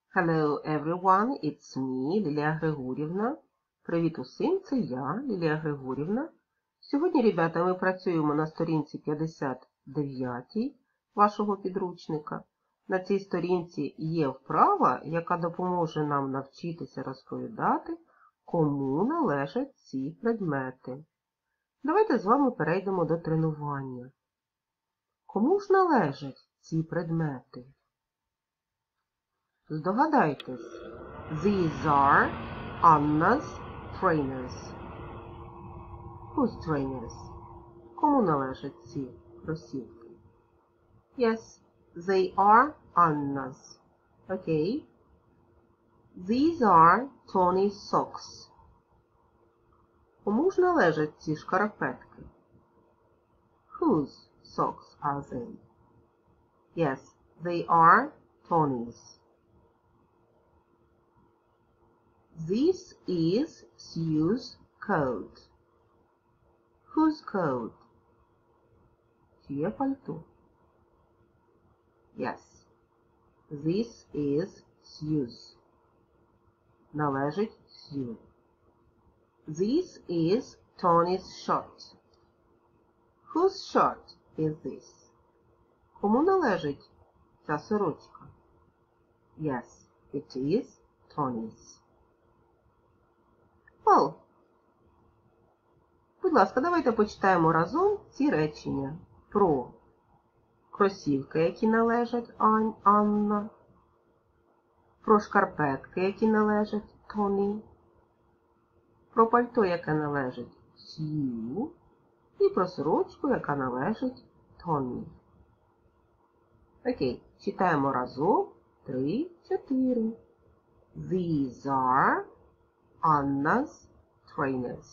Hello everyone, it's me, Лілія Григорівна. Привіт усім, це я, Лілія Григорівна. Сьогодні, ребята, ми працюємо на сторінці 59 вашого підручника. На цій сторінці є вправа, яка допоможе нам навчитися розповідати, кому належать ці предмети. Давайте з вами перейдемо до тренування. Кому ж належать ці предмети? Здогадайтесь, these are Anna's trainers. Whose trainers? Кому належать ці кросівки? Yes, they are Anna's. Okay. These are Tony's socks. Кому ж належать ці шкарпетки? Whose socks are they? Yes, they are Tony's. This is Sue's coat. Whose coat? Чиє пальто? Yes. This is Sue's. Належить Sue. This is Tony's shirt. Whose shirt is this? Кому належить ця сорочка? Yes, it is Tony's. Well, будь ласка, давайте почитаємо разом ці речення про кросівки, які належать Анна, про шкарпетки, які належать Тоні, про пальто, яке належить Сью, і про сорочку, яка належить Тоні. Окей, читаємо разом 3, 4. These are Anna's trainers.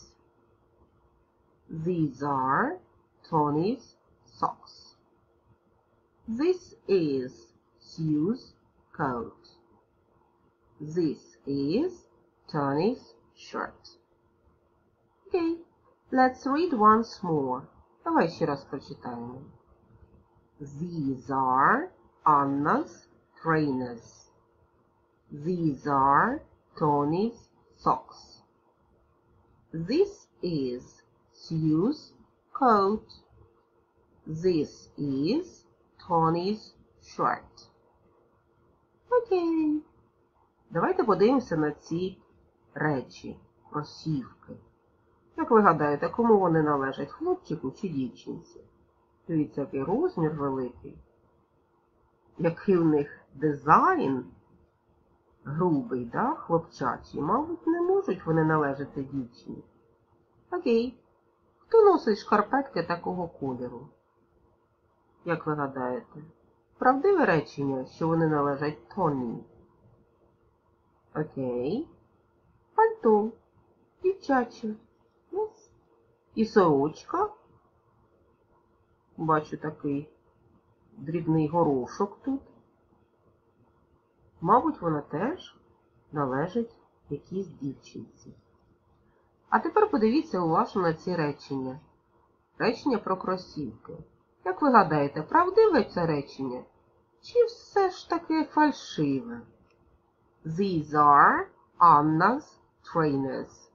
These are Tony's socks. This is Sue's coat. This is Tony's shirt. Okay, let's read once more. Давай ще раз прочитаємо. These are Anna's trainers. These are Tony's socks. This is Sue's coat. This is Tony's shirt. Окей. Давайте подивимося на ці речі, кросівки. Як ви гадаєте, кому вони належать, хлопчику чи дівчинці? Дивіться, який розмір великий. Який в них дизайн грубий, да, хлопчачий. Мабуть, не можуть вони належати дівчині. Окей. Хто носить шкарпетки такого кольору? Як ви гадаєте? Правдиве речення, що вони належать Тоні? Окей. Пальто. Дівчаче. Yes. І сорочка. Бачу такий дрібний горошок тут. Мабуть, вона теж належить якійсь дівчинці. А тепер подивіться уважно на ці речення. Речення про кросівки. Як ви гадаєте, правдиве це речення? Чи все ж таки фальшиве? These are Anna's trainers.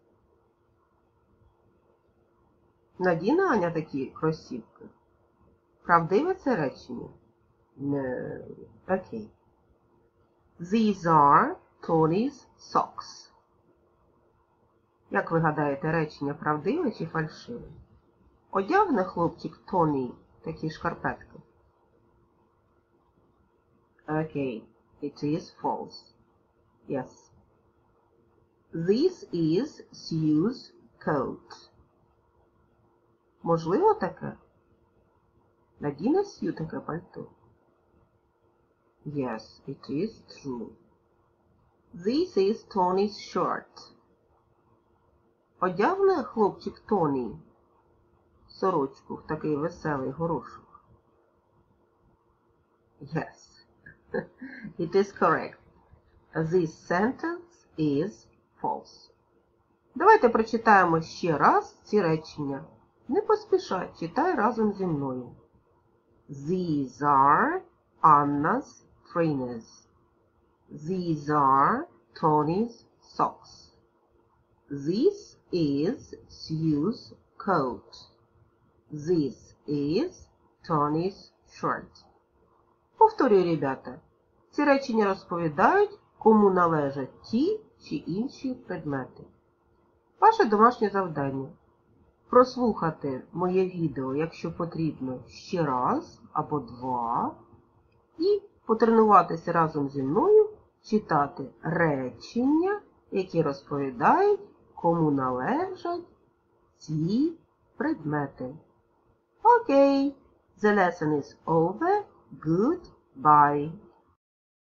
Надіне Аня такі кросівки? Правдиве це речення? No. Окей. These are Tony's socks. Як ви гадаєте, речення правдиве чи фальшиве? Одягне хлопчик Тоні такі шкарпетки? Окей. It is false. Yes. This is Sue's coat. Можливо таке? Надіне Сью таке пальто? Yes, it is true. This is Tony's shirt. Одягне хлопчик Тоні сорочку в такий веселий горошок? Yes, it is correct. This sentence is false. Давайте прочитаємо ще раз ці речення. Не поспішай, читай разом зі мною. These are Anna's trainers. These are Tony's socks. This is Sue's coat. This is Tony's shirt. Повторюю, ребята. Ці речення розповідають, кому належать ті чи інші предмети. Ваше домашнє завдання – прослухати моє відео, якщо потрібно, ще раз або два, і потренуватися разом зі мною читати речення, які розповідають, кому належать ці предмети. Окей, the lesson is over. Goodbye.